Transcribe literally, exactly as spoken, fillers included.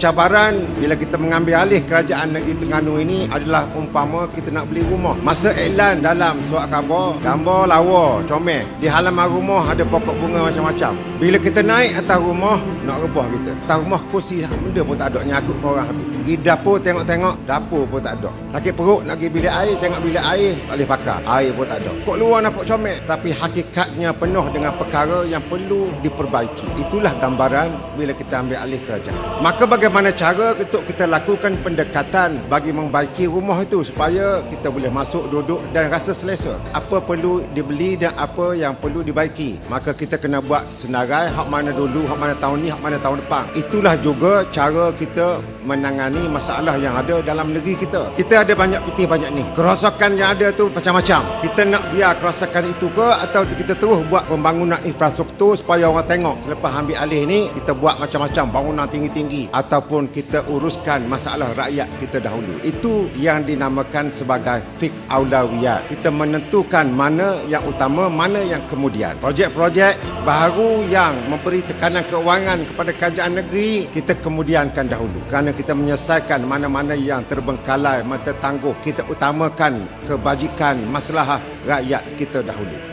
Cabaran bila kita mengambil alih kerajaan negeri Terengganu ini adalah umpama kita nak beli rumah. Masa iklan dalam surat khabar, gambar lawa, comel. Di halaman rumah ada pokok bunga macam-macam. Bila kita naik atas rumah, nak rebah kita. Atas rumah kursi benda pun tak ada, nyakut ke orang habis. Pergi dapur tengok-tengok, dapur pun tak ada. Sakit perut nak pergi bilik air, tengok bilik air, tak boleh pakai. Air pun tak ada. Kok luar nampak comel, tapi hakikatnya penuh dengan perkara yang perlu diperbaiki. Itulah gambaran bila kita ambil alih kerajaan. Maka bagaimana cara untuk kita lakukan pendekatan bagi membaiki rumah itu supaya kita boleh masuk, duduk dan rasa selesa. Apa perlu dibeli dan apa yang perlu dibaiki. Maka kita kena buat senarai hak mana dulu, hak mana tahun ni, hak mana tahun depan. Itulah juga cara kita menangani masalah yang ada dalam negeri kita. Kita ada banyak pitih banyak ni. Kerosakan yang ada tu macam-macam. Kita nak biar kerosakan itu ke atau kita terus buat pembangunan infrastruktur supaya orang tengok. Selepas ambil alih ni, kita buat macam-macam bangunan tinggi-tinggi ataupun kita uruskan masalah rakyat kita dahulu. Itu yang dinamakan sebagai fiqh aulawiyat. Kita menentukan mana yang utama, mana yang kemudian. Projek-projek baru yang memberi tekanan keuangan kepada kerajaan negeri, kita kemudiankan dahulu. Kerana kita menyelesaikan mana-mana yang terbengkalai, mana tertangguh. Kita utamakan kebajikan masalah rakyat kita dahulu.